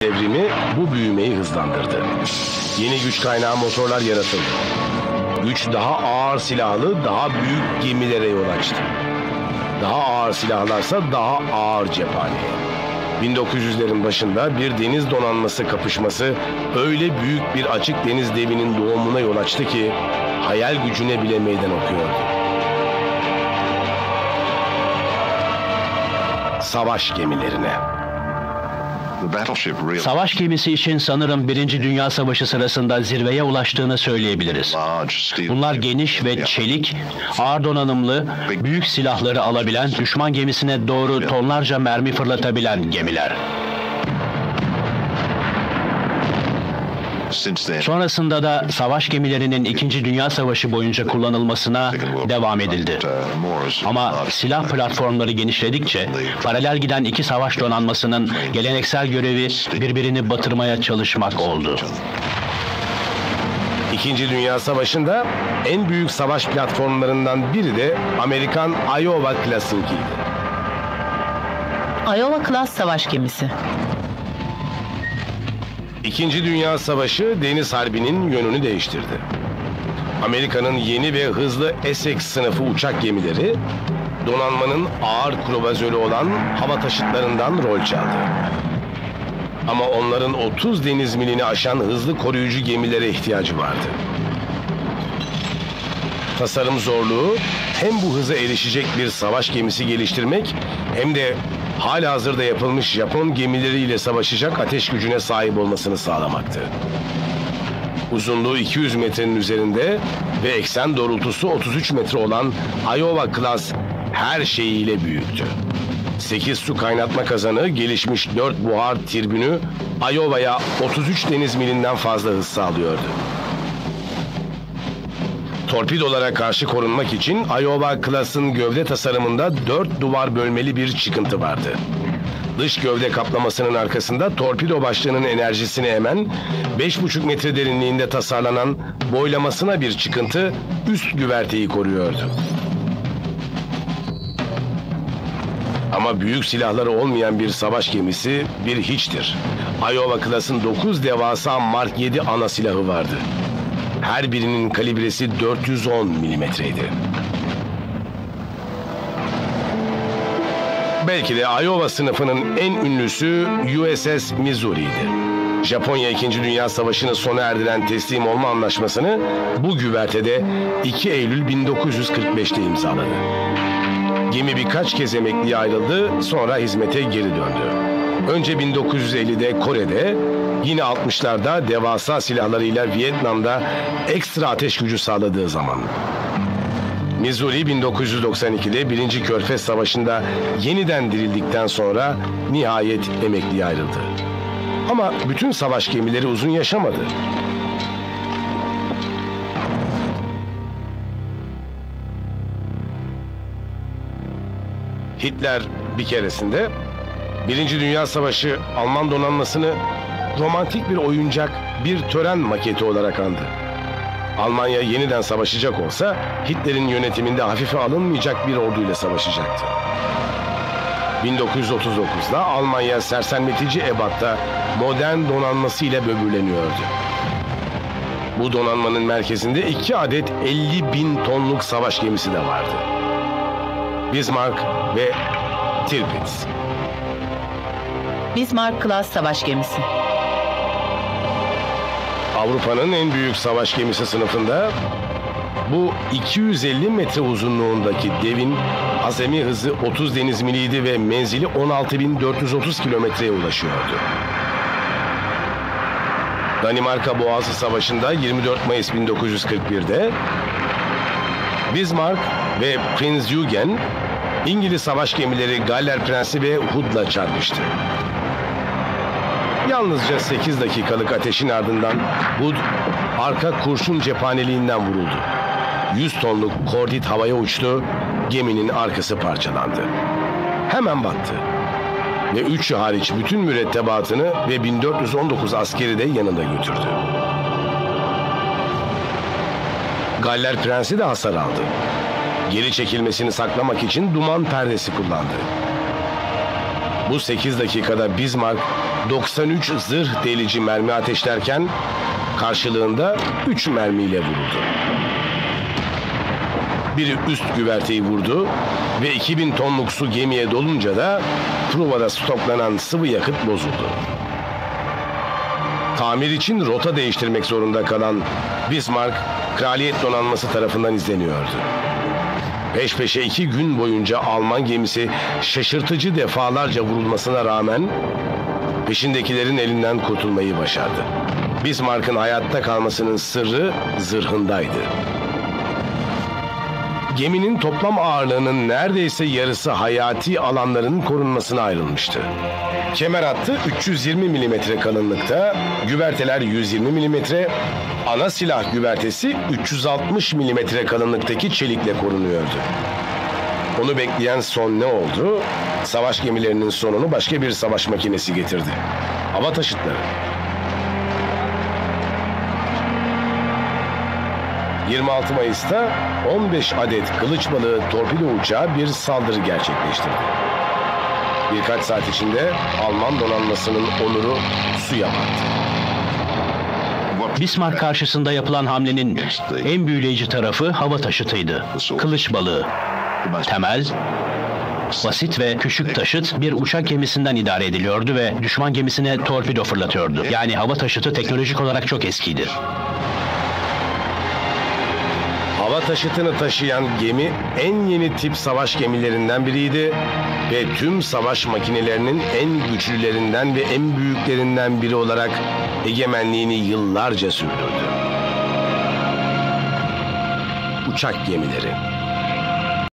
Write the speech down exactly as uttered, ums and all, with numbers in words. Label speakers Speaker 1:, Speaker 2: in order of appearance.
Speaker 1: devrimi bu büyümeyi hızlandırdı. Yeni güç kaynağı motorlar yaratıldı. Güç daha ağır silahlı, daha büyük gemilere yol açtı. Daha ağır silahlarsa daha ağır cephaneye. bin dokuz yüzlerin başında bir deniz donanması kapışması öyle büyük bir açık deniz devinin doğumuna yol açtı ki hayal gücüne bile meydan okuyordu. Savaş gemilerine.
Speaker 2: Savaş gemisi için sanırım Birinci Dünya Savaşı sırasında zirveye ulaştığını söyleyebiliriz. Bunlar geniş ve çelik, ağır donanımlı, büyük silahları alabilen, düşman gemisine doğru tonlarca mermi fırlatabilen gemiler. Sonrasında da savaş gemilerinin İkinci Dünya Savaşı boyunca kullanılmasına devam edildi. Ama silah platformları genişledikçe paralel giden iki savaş donanmasının geleneksel görevi birbirini batırmaya çalışmak oldu.
Speaker 1: İkinci Dünya Savaşı'nda en büyük savaş platformlarından biri de Amerikan Iowa Class'ınkiydi.
Speaker 3: Iowa Class savaş gemisi.
Speaker 1: İkinci Dünya Savaşı Deniz Harbi'nin yönünü değiştirdi. Amerika'nın yeni ve hızlı Essex sınıfı uçak gemileri, donanmanın ağır kruvazörü olan hava taşıtlarından rol çaldı. Ama onların otuz deniz milini aşan hızlı koruyucu gemilere ihtiyacı vardı. Tasarım zorluğu, hem bu hıza erişecek bir savaş gemisi geliştirmek, hem de halihazırda yapılmış Japon gemileriyle savaşacak ateş gücüne sahip olmasını sağlamaktı. Uzunluğu iki yüz metrenin üzerinde ve eksen doğrultusu otuz üç metre olan Iowa Class her şeyiyle büyüktü. sekiz su kaynatma kazanı, gelişmiş dört buhar tribünü Iowa'ya otuz üç deniz milinden fazla hız sağlıyordu. Torpidolara karşı korunmak için Iowa Class'ın gövde tasarımında dört duvar bölmeli bir çıkıntı vardı. Dış gövde kaplamasının arkasında torpido başlığının enerjisini emen, beş buçuk metre derinliğinde tasarlanan boylamasına bir çıkıntı üst güverteyi koruyordu. Ama büyük silahları olmayan bir savaş gemisi bir hiçtir. Iowa Class'ın dokuz devasa Mark yedi ana silahı vardı. Her birinin kalibresi dört yüz on milimetreydi. Belki de Iowa sınıfının en ünlüsü U S S Missouri'ydi. Japonya İkinci Dünya Savaşı'nı sona erdiren teslim olma anlaşmasını bu güvertede iki Eylül bin dokuz yüz kırk beş'te imzaladı. Gemi birkaç kez emekliye ayrıldı, sonra hizmete geri döndü. Önce bin dokuz yüz elli'de Kore'de, yine altmışlarda devasa silahlarıyla Vietnam'da ekstra ateş gücü sağladığı zaman. Missouri bin dokuz yüz doksan iki'de Birinci Körfez Savaşı'nda yeniden dirildikten sonra nihayet emekliye ayrıldı. Ama bütün savaş gemileri uzun yaşamadı. Hitler bir keresinde Birinci Dünya Savaşı Alman donanmasını romantik bir oyuncak, bir tören maketi olarak andı. Almanya yeniden savaşacak olsa Hitler'in yönetiminde hafife alınmayacak bir orduyla savaşacaktı. bin dokuz yüz otuz dokuz'da Almanya sersemletici ebatta modern donanmasıyla böbürleniyordu. Bu donanmanın merkezinde iki adet elli bin tonluk savaş gemisi de vardı. Bismarck ve Tirpitz.
Speaker 3: Bismarck Class savaş gemisi.
Speaker 1: Avrupa'nın en büyük savaş gemisi sınıfında bu iki yüz elli metre uzunluğundaki devin azami hızı otuz deniz miliydi ve menzili on altı bin dört yüz otuz kilometreye ulaşıyordu. Danimarka Boğazı Savaşı'nda yirmi dört Mayıs bin dokuz yüz kırk bir'de Bismarck ve Prinz Eugen İngiliz savaş gemileri Galler Prensi ve Hood'la çarpıştı. Yalnızca sekiz dakikalık ateşin ardından Hood arka kurşun cephaneliğinden vuruldu. yüz tonluk kordit havaya uçtu, geminin arkası parçalandı. Hemen battı. Ve üçü hariç bütün mürettebatını ve bin dört yüz on dokuz askeri de yanında götürdü. Galler Prensi de hasar aldı. Geri çekilmesini saklamak için duman perdesi kullandı. Bu sekiz dakikada Bismarck doksan üç zırh delici mermi ateşlerken karşılığında üç mermiyle vuruldu. Biri üst güverteyi vurdu ve iki bin tonluk su gemiye dolunca da Truva'da stoklanan sıvı yakıt bozuldu. Tamir için rota değiştirmek zorunda kalan Bismarck, Kraliyet Donanması tarafından izleniyordu. Peş peşe iki gün boyunca Alman gemisi şaşırtıcı defalarca vurulmasına rağmen peşindekilerin elinden kurtulmayı başardı. Bismarck'ın hayatta kalmasının sırrı zırhındaydı. Geminin toplam ağırlığının neredeyse yarısı hayati alanların korunmasına ayrılmıştı. Kemer hattı üç yüz yirmi milimetre kalınlıkta, güverteler yüz yirmi milimetre, ana silah güvertesi üç yüz altmış milimetre kalınlıktaki çelikle korunuyordu. Onu bekleyen son ne oldu? Savaş gemilerinin sonunu başka bir savaş makinesi getirdi. Hava taşıtları. yirmi altı Mayıs'ta on beş adet kılıç balığı torpido uçağı bir saldırı gerçekleştirdi. Birkaç saat içinde Alman donanmasının onuru suya battı.
Speaker 2: Bismarck karşısında yapılan hamlenin en büyüleyici tarafı hava taşıtıydı. Kılıç balığı. Temel, basit ve küçük taşıt bir uçak gemisinden idare ediliyordu ve düşman gemisine torpido fırlatıyordu. Yani hava taşıtı teknolojik olarak çok eskiydi.
Speaker 1: Hava taşıtını taşıyan gemi en yeni tip savaş gemilerinden biriydi ve tüm savaş makinelerinin en güçlülerinden ve en büyüklerinden biri olarak egemenliğini yıllarca sürdürdü. Uçak gemileri.